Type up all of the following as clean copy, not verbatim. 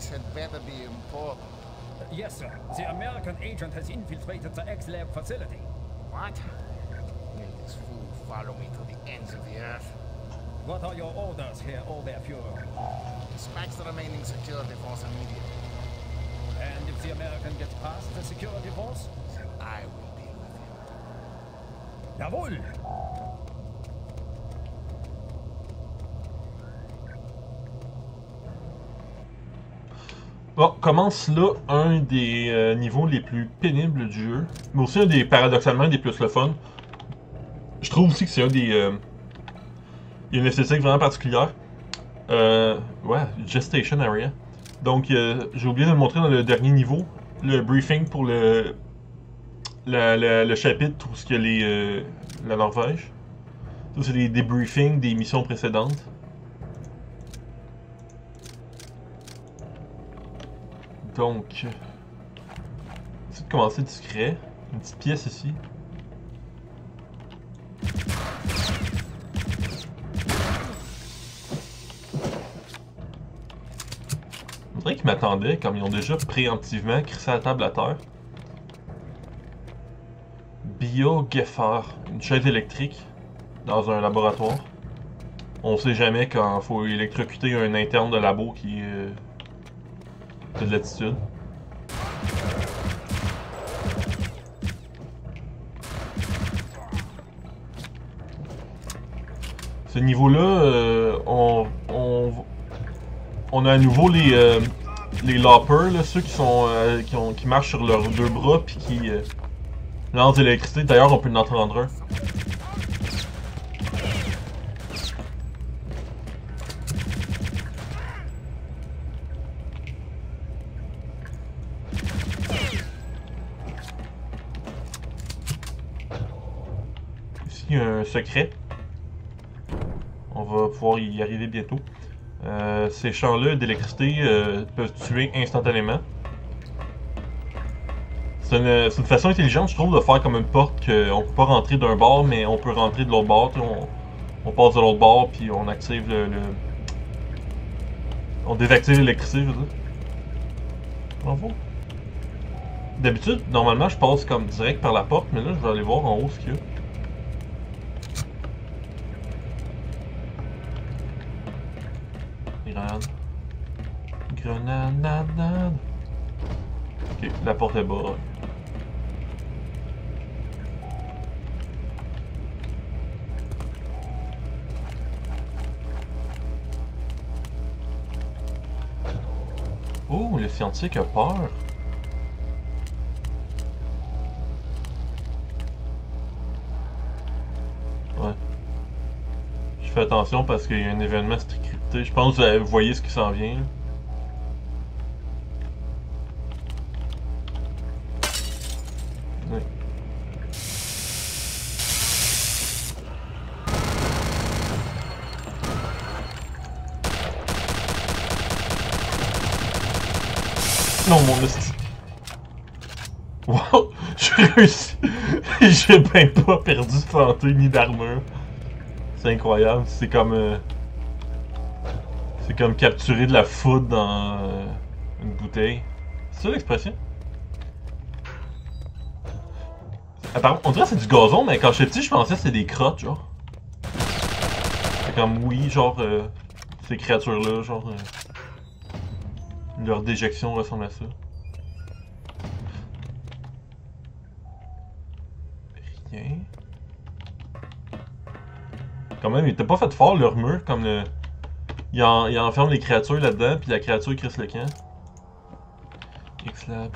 had better be important. Yes, sir. The American agent has infiltrated the X-Lab facility. What? Will this fool follow me to the ends of the earth? What are your orders, Herr Oberfuhrer? Dispatch the remaining security force immediately. And if the American gets past the security force? I will deal with him. Jawohl! Bon, commence là un des niveaux les plus pénibles du jeu, mais aussi un des, paradoxalement, des plus le fun. Je trouve aussi que c'est un des... il y a une esthétique vraiment particulière. Ouais, Gestation Area. Donc, j'ai oublié de le montrer dans le dernier niveau, le briefing pour le chapitre où il y a la Norvège. Ça, c'est des débriefings des missions précédentes. Donc, on va commencer discret. Une petite pièce ici. On dirait qu'ils m'attendaient, comme ils ont déjà préemptivement crissé la table à terre. Bio-Geffer, une chaise électrique dans un laboratoire. On sait jamais quand il faut électrocuter un interne de labo qui a de l'attitude. Ce niveau-là, on a à nouveau les loppers, là, ceux qui sont qui marchent sur leurs deux bras puis qui lancent de l'électricité. D'ailleurs, on peut en entendre un. Ici, il y a un secret. On va pouvoir y arriver bientôt. Ces champs-là d'électricité peuvent tuer instantanément. C'est une façon intelligente, je trouve, de faire comme une porte qu'on peut pas rentrer d'un bord, mais on peut rentrer de l'autre bord. On passe de l'autre bord, puis on active on désactive l'électricité, je veux dire. Bravo. D'habitude, normalement, je passe comme direct par la porte, mais là, je vais aller voir en haut ce qu'il y a. Grenade. Grenade. Ok, la porte est bas. Oh, le scientifique a peur. Ouais. Je fais attention parce qu'il y a un événement crypté. Je pense que vous voyez ce qui s'en vient. Là. Ouais. Non, mon esti. Wow! J'ai réussi! J'ai même pas perdu de santé ni d'armure. C'est incroyable. C'est comme capturer de la foudre dans une bouteille. C'est ça l'expression? Apparemment, on dirait que c'est du gazon, mais quand j'étais petit, je pensais que c'était des crottes, genre. C'est comme, oui, genre, ces créatures-là, genre... leur déjection ressemble à ça. Rien. Quand même, il était pas fait fort leur mur, comme le... Il enferme les créatures là-dedans, puis la créature crisse le camp. X-Labs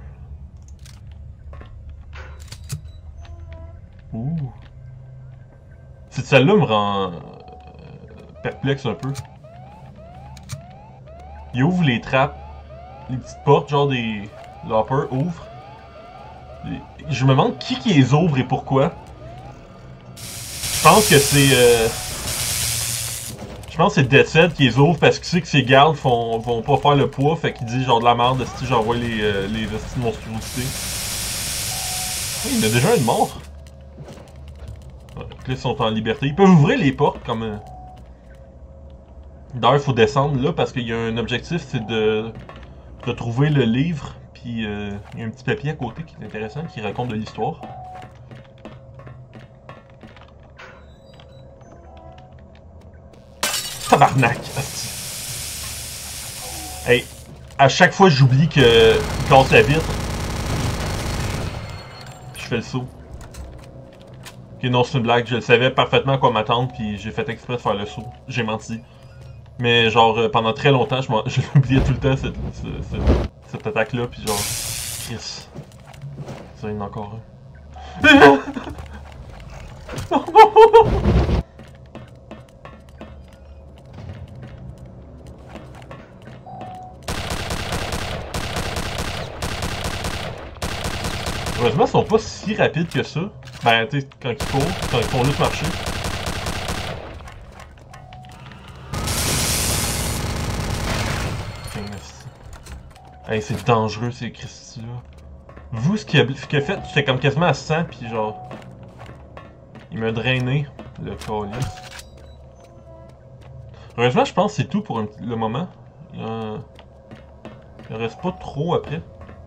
1. Ouh. Cette salle-là me rend... perplexe un peu. Il ouvre les trappes, les petites portes, genre des loppers ouvrent. Je me demande qui les ouvre et pourquoi. Je pense que c'est... Je pense que c'est Deathhead qui les ouvre parce qu'il sait que ses gardes vont pas faire le poids, fait qu'il dit genre de la merde si j'envoie les vestis de monstruosité. Il y en a déjà un de mort. Ouais, là, ils sont en liberté. Ils peuvent ouvrir les portes comme... D'ailleurs, il faut descendre là parce qu'il y a un objectif, c'est de retrouvé le livre, puis il y a un petit papier à côté qui est intéressant, qui raconte de l'histoire. Tabarnak! Hey, à chaque fois j'oublie que il casse la vitre. Je fais le saut. Ok, non, c'est une blague, je le savais parfaitement à quoi m'attendre, puis j'ai fait exprès de faire le saut. J'ai menti. Mais genre, pendant très longtemps, je l'oubliais tout le temps, cette attaque-là, puis genre... Chris. Ça, il y en a encore un. Heureusement, ils sont pas si rapides que ça. Ben, tu sais, quand ils courent, quand ils font juste marcher. Hey, c'est dangereux ces Christy-là. Vous, ce qu'il a fait, j'étais comme quasiment à 100, pis genre... Il m'a drainé, le calice. Heureusement, je pense que c'est tout pour le moment. Il reste pas trop après.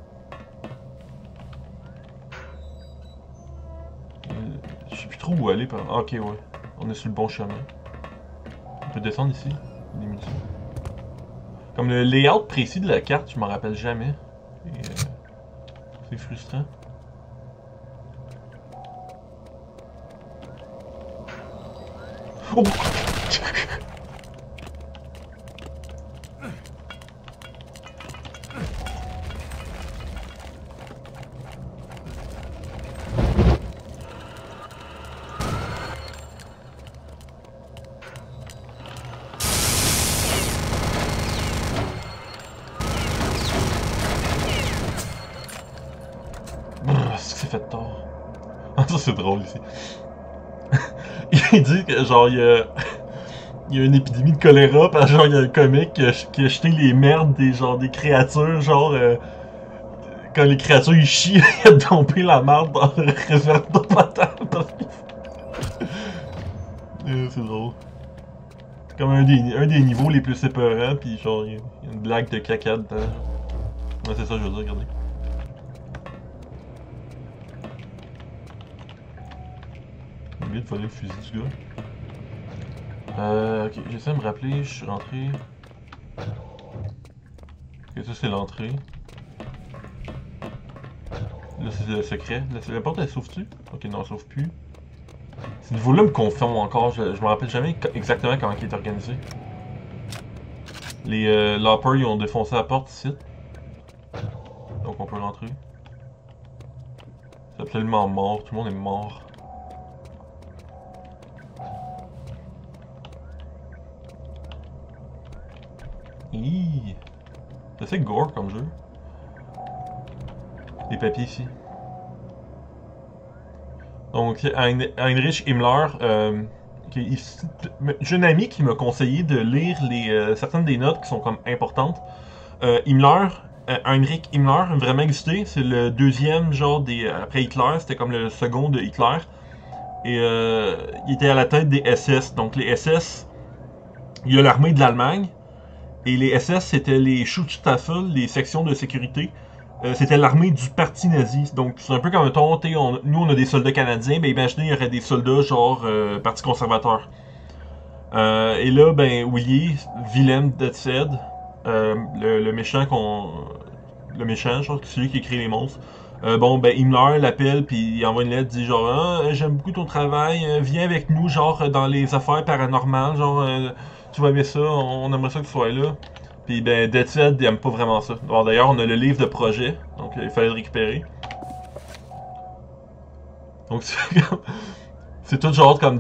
Je sais plus trop où aller. Ah, ok, ouais. On est sur le bon chemin. On peut descendre ici. Des munitions. Comme le layout précis de la carte, je m'en rappelle jamais. Et c'est frustrant. Oh! C'est fait tort. Ça c'est drôle ici. Il dit que genre il y a une épidémie de choléra parce que genre il y a un comique qui a jeté les merdes des créatures genre quand les créatures ils chient, il a dompé la merde dans le réservoir d'eau potable parce que... c'est drôle. C'est comme un des niveaux les plus épeurants pis genre il y a une blague de caca dedans. Ouais, c'est ça que je veux dire, regardez. J'ai oublié de voler le fusil du gars. Ok, j'essaie de me rappeler, je suis rentré. Ok, ça c'est l'entrée. Là c'est le secret. La porte elle s'ouvre-tu? Ok, non, elle s'ouvre plus. Ce niveau-là me confirme encore, je me rappelle jamais exactement comment il est organisé. Les Loppers ils ont défoncé la porte ici. Donc on peut rentrer. C'est absolument mort, tout le monde est mort. C'est assez gore comme jeu. Les papiers ici. Donc, Heinrich Himmler, j'ai un ami qui m'a conseillé de lire certaines des notes qui sont comme importantes. Heinrich Himmler a vraiment existé. C'est le deuxième genre après Hitler, c'était comme le second de Hitler. Et il était à la tête des SS. Donc les SS, il y a l'armée de l'Allemagne. Et les SS, c'était les Schutzstaffel, les sections de sécurité. C'était l'armée du parti nazi. Donc c'est un peu comme un ton, nous on a des soldats canadiens, ben imaginez il y aurait des soldats genre parti conservateur. Et là, ben Wilhelm Detzed, le méchant genre celui qui écrit les monstres. Himmler l'appelle puis il envoie une lettre, dit genre j'aime beaucoup ton travail, viens avec nous genre dans les affaires paranormales, genre tu vas aimer ça, on aimerait ça que tu sois là. Puis ben Detzed il aime pas vraiment ça. Bon, d'ailleurs on a le livre de projet, donc il fallait le récupérer. Donc c'est tout genre comme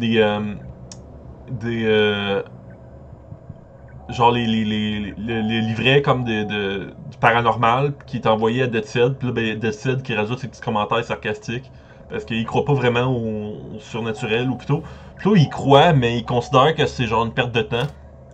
genre les livrets comme du paranormal qui est envoyé à Detzed, puis là ben Detzed qui rajoute ses petits commentaires sarcastiques parce qu'il croit pas vraiment au surnaturel, ou plutôt il croit mais il considère que c'est genre une perte de temps.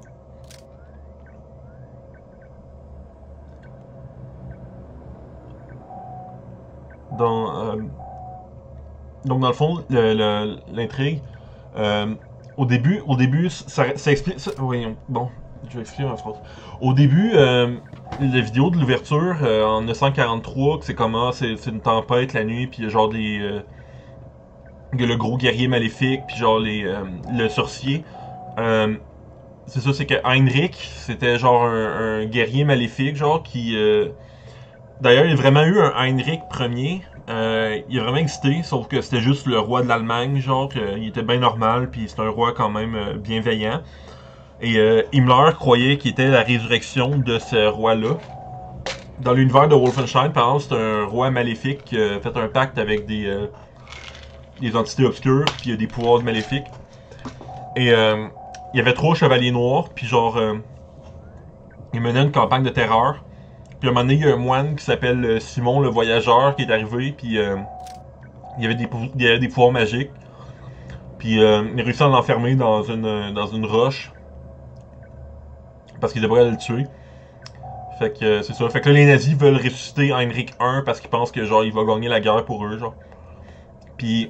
Donc dans le fond l'intrigue au début ça explique ça, voyons, bon Je vais expliquer ma phrase. Au début, la vidéo de l'ouverture en 1943, que c'est comment c'est une tempête la nuit, puis il y a genre des. Il y a le gros guerrier maléfique, puis genre le sorcier. C'est ça, c'est que Heinrich, c'était genre un guerrier maléfique, genre qui. D'ailleurs, il y a vraiment eu un Heinrich Ier. Il a vraiment existé, sauf que c'était juste le roi de l'Allemagne, genre, il était bien normal, puis c'est un roi quand même bienveillant. Et Himmler croyait qu'il était la résurrection de ce roi-là. Dans l'univers de Wolfenstein, par exemple, c'est un roi maléfique qui a fait un pacte avec des entités obscures, puis il a des pouvoirs maléfiques. Et il y avait 3 chevaliers noirs, puis genre, il menait une campagne de terreur. Puis à un moment donné, il y a un moine qui s'appelle Simon le Voyageur qui est arrivé, puis il y avait des pouvoirs magiques. Puis il a réussi à l'enfermer dans une roche. Parce qu'il devrait le tuer. Fait que c'est ça. Fait que là, les nazis veulent ressusciter Heinrich I parce qu'ils pensent que genre il va gagner la guerre pour eux, genre. Puis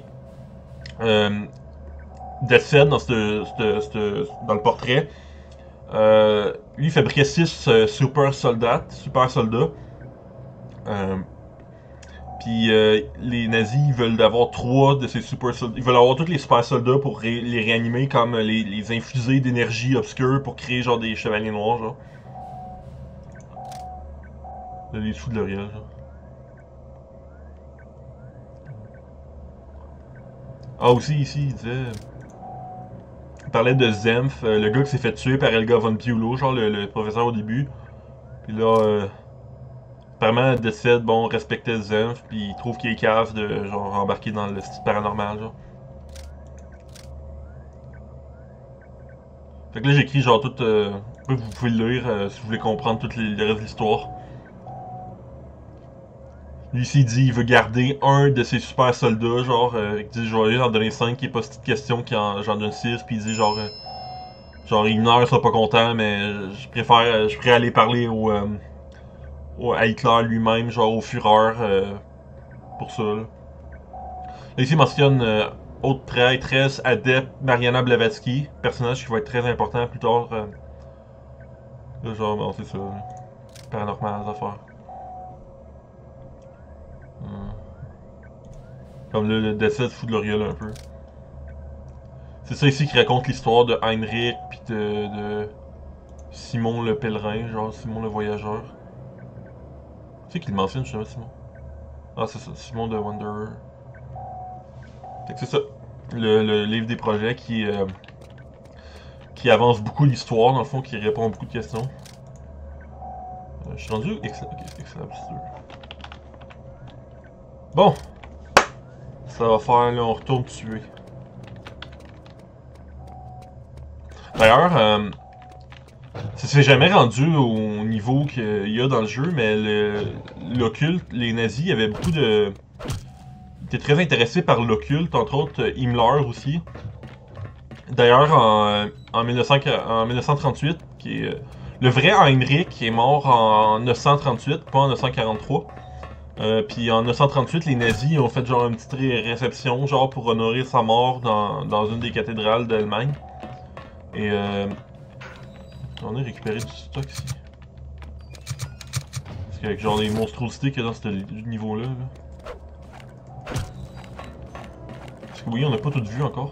Death Set dans le portrait, lui il fabriquait 6 super soldats. Puis les nazis ils veulent avoir 3 de ces super soldats. Ils veulent avoir tous les super soldats pour les réanimer comme les infuser d'énergie obscure pour créer genre des chevaliers noirs, genre. Là, les sous de l'Oriel, genre. Ah aussi ici il disait. Il parlait de Zemf, le gars qui s'est fait tuer par Helga von Bülow, genre le professeur au début. Puis là, apparemment, décide, bon, respectait Zemf, puis il trouve qu'il est cave de genre embarquer dans le style paranormal, genre. Fait que là, j'écris genre tout. Vous pouvez le lire si vous voulez comprendre tout le reste de l'histoire. Lui, ici, il dit il veut garder un de ses super soldats, genre, il dit je vais en donner 5, qui est pas cette question, qui j'en donne 6, puis il dit genre. Genre, Himmler sera pas content, mais je préfère aller parler à Hitler lui-même, genre au Führer, pour ça. Là, ici, il mentionne autre traîtresse, adepte, Mariana Blavatsky, personnage qui va être très important plus tard. Là, genre, bon, c'est ça. Paranormal, les affaires. Comme là, le décès de fout de l'Oriel un peu. C'est ça ici qui raconte l'histoire de Heinrich, pis de Simon le pèlerin, genre Simon le voyageur. Tu sais qu'il le mentionne justement, Simon? Ah, c'est ça, Simon de Wanderer. Fait que c'est ça, le livre des projets qui avance beaucoup l'histoire, dans le fond, qui répond à beaucoup de questions. Je suis rendu excellent, bon! Ça va faire, là, on retourne tuer. D'ailleurs, ça s'est jamais rendu au niveau qu'il y a dans le jeu, mais l'occulte, les nazis avaient beaucoup de. Ils étaient très intéressés par l'occulte, entre autres Himmler aussi. D'ailleurs, en 1938, qui est, le vrai Heinrich est mort en 1938, pas en 1943. Puis en 1938, les nazis ont fait genre une petite réception, genre pour honorer sa mort dans une des cathédrales d'Allemagne. Et on a récupéré du stock ici. Parce qu'avec genre les monstruosités qu'il y a dans ce niveau-là. Parce que oui, on n'a pas tout vu encore.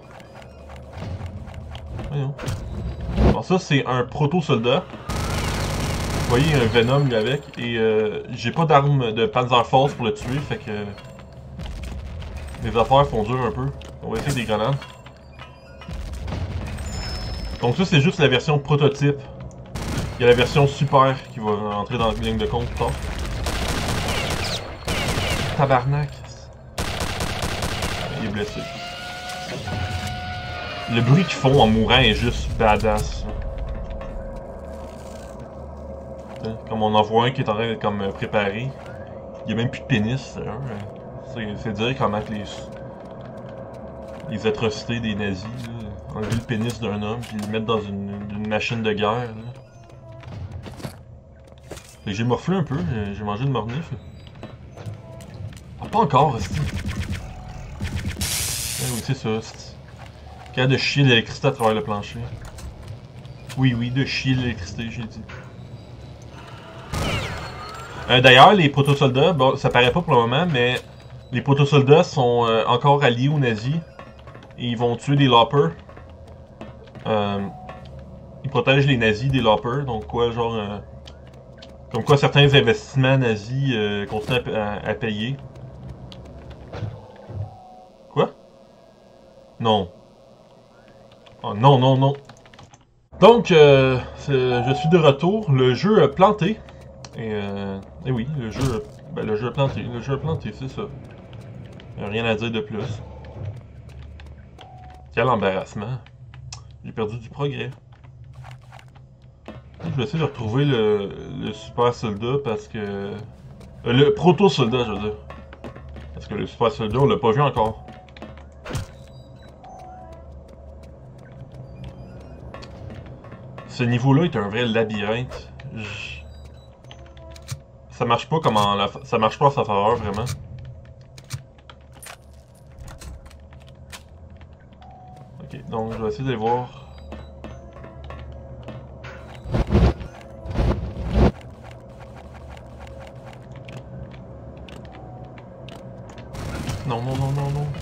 Voyons. Alors ça, c'est un proto-soldat. Vous voyez, un Venom lui avec. Et j'ai pas d'arme de Panzerfaust pour le tuer, fait que les affaires font dur un peu. On va essayer des grenades. Donc ça, c'est juste la version prototype. Il y a la version super qui va entrer dans la ligne de compte plus tard. Tabarnak. Il est blessé. Le bruit qu'ils font en mourant est juste badass. Comme on en voit un qui est en train d'être comme préparé. Il n'y a même plus de pénis. C'est dire comment les atrocités des nazis. Là. Enlever le pénis d'un homme puis le mettre dans une machine de guerre. J'ai morflé un peu, j'ai mangé de mornif. Ah, pas encore, c'est. Oui, c'est ça. Capable de chier l'électricité à travers le plancher. Oui, oui, de chier l'électricité, j'ai dit. D'ailleurs, les proto-soldats, bon, ça paraît pas pour le moment, mais les proto-soldats sont encore alliés aux nazis. Et ils vont tuer des loppers. Ils protègent les nazis des loppers, donc quoi, genre... comme quoi certains investissements nazis continuent à payer. Quoi? Non. Oh non, non, non. Donc, je suis de retour. Le jeu a planté. Et oui, le jeu a planté. Le jeu a planté, c'est ça. Rien à dire de plus. Quel embarrassement. J'ai perdu du progrès. Je vais essayer de retrouver le super soldat parce que... le proto-soldat, je veux dire. Parce que le super soldat, on l'a pas vu encore. Ce niveau-là est un vrai labyrinthe. Ça marche pas comme en ça marche pas à sa faveur, vraiment. Ok, donc je vais essayer de les voir. Non, non, non, non, non.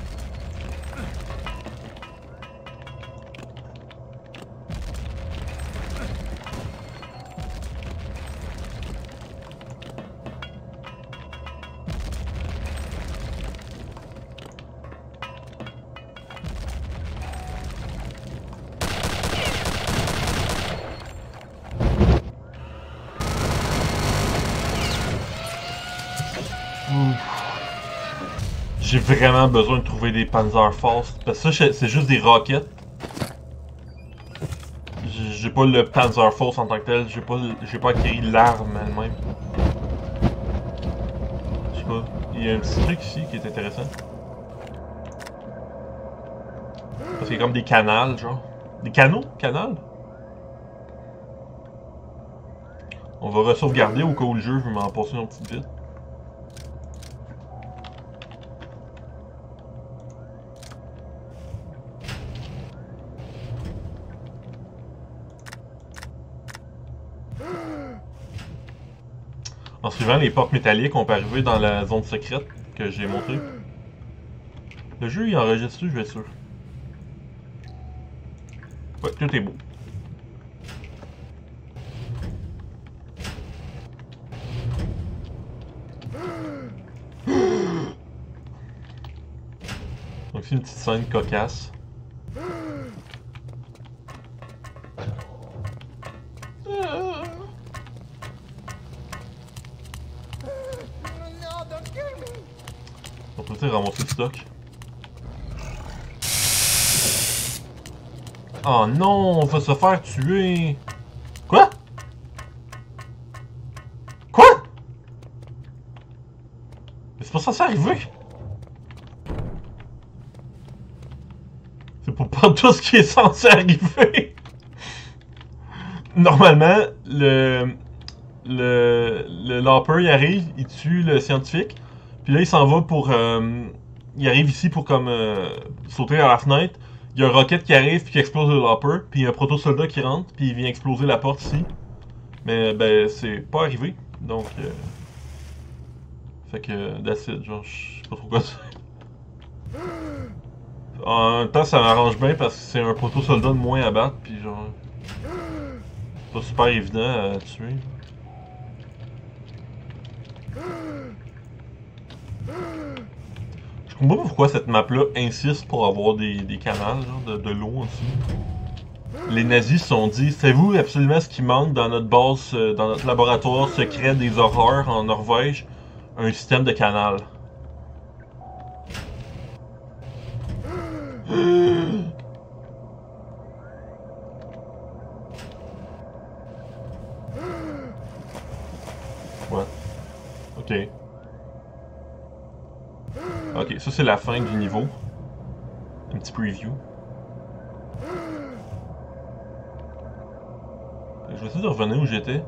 J'ai vraiment besoin de trouver des Panzerfaust. Parce que ça, c'est juste des roquettes. J'ai pas le Panzerfaust en tant que tel. J'ai pas acquis l'arme elle-même. Je sais pas. Il y a un petit truc ici qui est intéressant. Parce qu'il y a comme des canals, genre. Des canaux? Canals? On va re-sauvegarder au cas où le jeu veut m'en passer une petite vite. En suivant les portes métalliques, on peut arriver dans la zone secrète que j'ai montrée. Le jeu, il enregistre, je vais être sûr. Ouais, tout est beau. Donc c'est une petite scène cocasse. On peut peut-être ramasser le stock. Oh non, on va se faire tuer. Quoi? Quoi? Mais c'est pas censé arriver. C'est pas tout ce qui est censé arriver. Normalement, le Lopper, il arrive, il tue le scientifique. Puis là, il s'en va pour... il arrive ici pour comme sauter à la fenêtre. Il y a un roquette qui arrive puis qui explose le Lopper. Puis il y a un proto-soldat qui rentre puis il vient exploser la porte ici. Mais ben, c'est pas arrivé. Donc... fait que, that's it. Genre, je sais pas trop quoi c'est. En même temps, ça m'arrange bien parce que c'est un proto-soldat de moins à battre. Puis genre... c'est pas super évident à tuer. Je comprends pas pourquoi cette map-là insiste pour avoir des canals, genre de l'eau aussi. Les nazis se sont dit, savez-vous absolument ce qui manque dans notre base, dans notre laboratoire secret des horreurs en Norvège? Un système de canal. What? Ok. Ok, ça c'est la fin du niveau. Un petit preview. Je vais essayer de revenir où j'étais.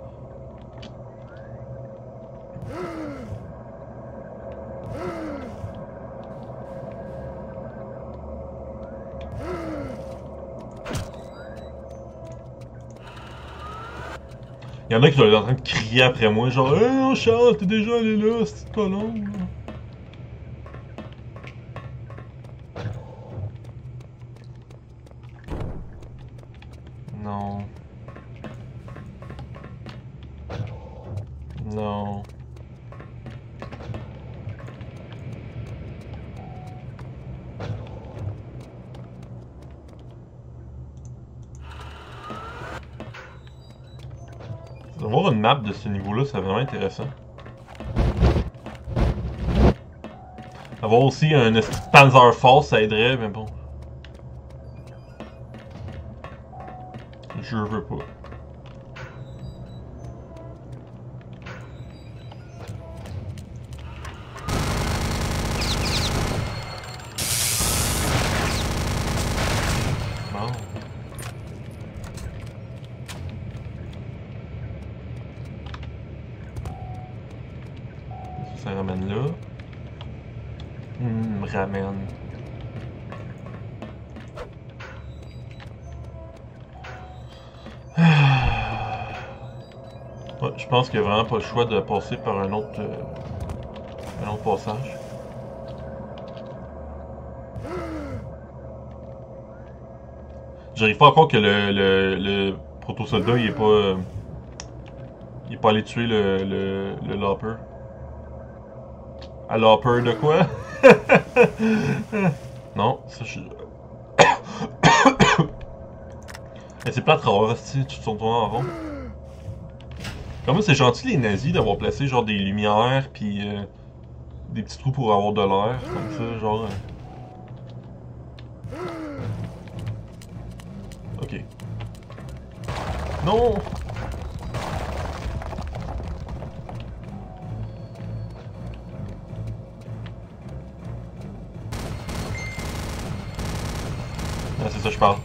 Il y en a qui sont en train de crier après moi, genre oh Charles, t'es déjà allé là, c'est pas long. Non. Non. Avoir une map de ce niveau-là, c'est vraiment intéressant. Avoir aussi un Panzer Force, ça aiderait, mais bon. Je veux pas. Bon. Ça ramène là. Ramène. Ouais, je pense qu'il n'y a vraiment pas le choix de passer par un autre passage. J'arrive pas à croire que le proto-soldat il est pas allé tuer le Lopper. À Lopper de quoi? Non, ça je... Mais c'est plate rare, tu te tournes en rond. Comment c'est gentil les nazis d'avoir placé genre des lumières pis des petits trous pour avoir de l'air, comme ça, genre... Ok. Non! Ah, c'est ça que je parle.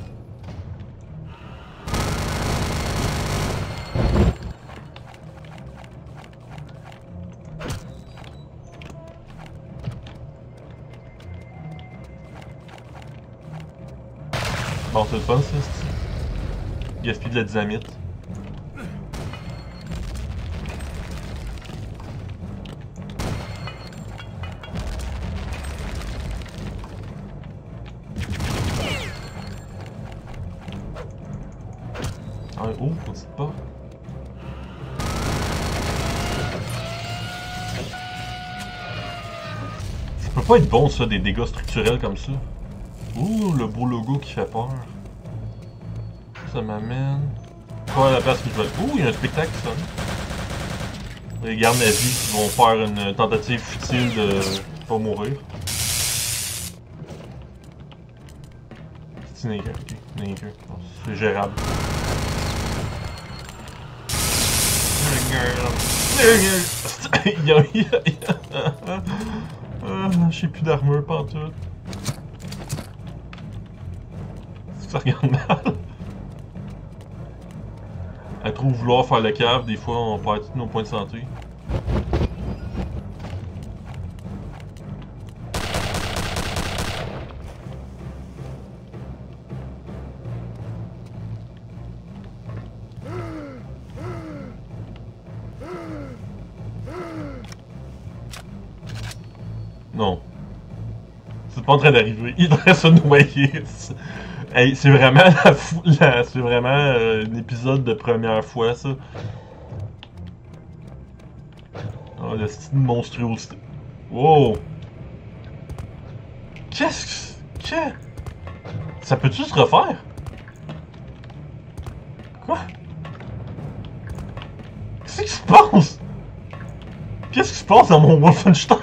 Bon, c'est le fun, ça, c'est... Gaspille de la dynamite. Ah, oh, on dit pas. Ça peut pas être bon, ça, des dégâts structurels comme ça. Ouh, le beau logo qui fait peur. Ça m'amène... Pas à la place que je veux... Ouh, il y a un spectacle, ça. Les gardes nazis qui vont faire une tentative futile de pas mourir. C'est Naker, ok. Naker. C'est gérable. J'ai plus d'armure pantoute. Ça regarde mal. À trop vouloir faire le cave, des fois on perd tous nos points de santé. Non. C'est pas en train d'arriver. Il devrait se noyer. Hey, c'est vraiment c'est vraiment un épisode de première fois, ça. Oh, le style monstruosité. Wow! Qu'est-ce que... Ça peut-tu se refaire? Quoi? Qu'est-ce qui se passe? Qu'est-ce qui se passe dans mon Wolfenstein?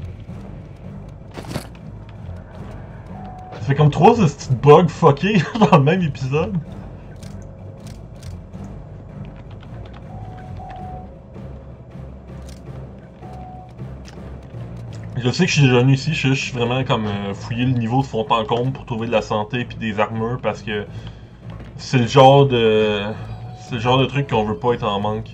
Ça fait comme 3 de ces petites bugs fuckés dans le même épisode. Je sais que je suis déjà venu ici, je suis vraiment comme fouiller le niveau de fond en comble pour trouver de la santé et des armures parce que c'est le genre de... C'est le genre de truc qu'on veut pas être en manque.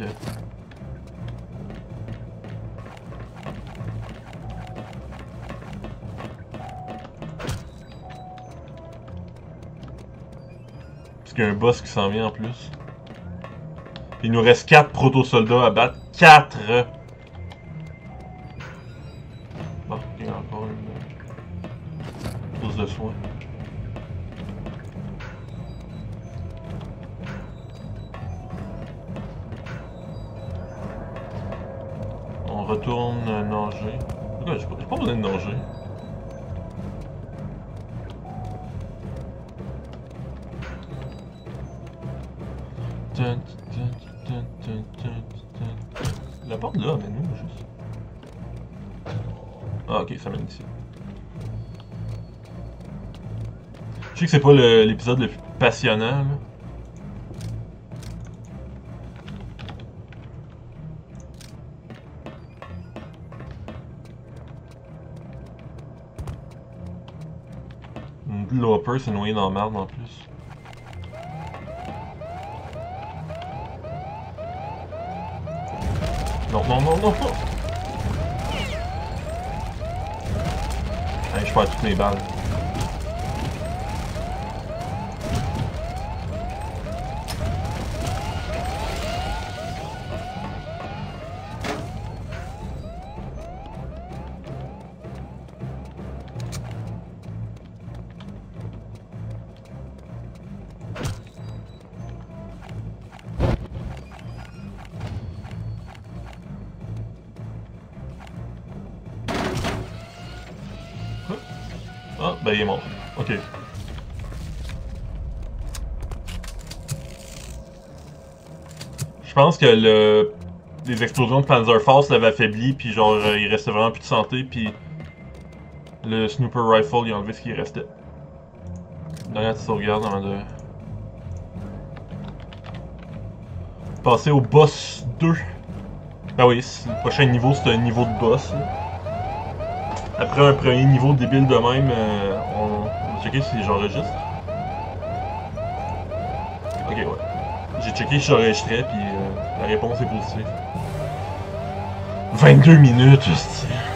Parce qu'il y a un boss qui s'en vient en plus. Il nous reste 4 proto-soldats à battre. 4! Bon, il y a encore une trousse de soins. On retourne nager. Pourquoi j'ai pas besoin de nager? La porte là, mais nous, juste. Ah, ok, ça mène ici. Je sais que c'est pas l'épisode le plus passionnant, là. L'Hopper s'est noyé dans la merde en plus. Non, non, non, non! Allez, je perds toutes mes balles. Ah, ben il est mort. Ok. Je pense que les explosions de Panzerfaust l'avaient affaibli, puis genre il restait vraiment plus de santé, puis le Snooper Rifle il a enlevé ce qui restait. Dernière petite sauvegarde avant de passer au boss 2. Ben oui, le prochain niveau c'est un niveau de boss. Là. Après un premier niveau débile de même, on va checker si j'enregistre. Ok, ouais. J'ai checké si j'enregistrais, puis la réponse est positive. 22 minutes, hostie.